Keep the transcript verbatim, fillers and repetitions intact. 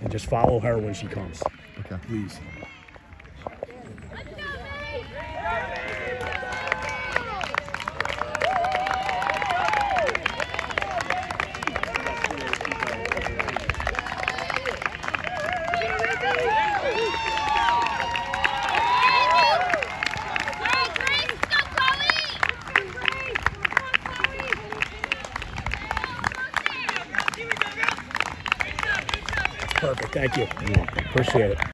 and just follow her when she comes. Okay. Please. Perfect. Thank you. Appreciate it.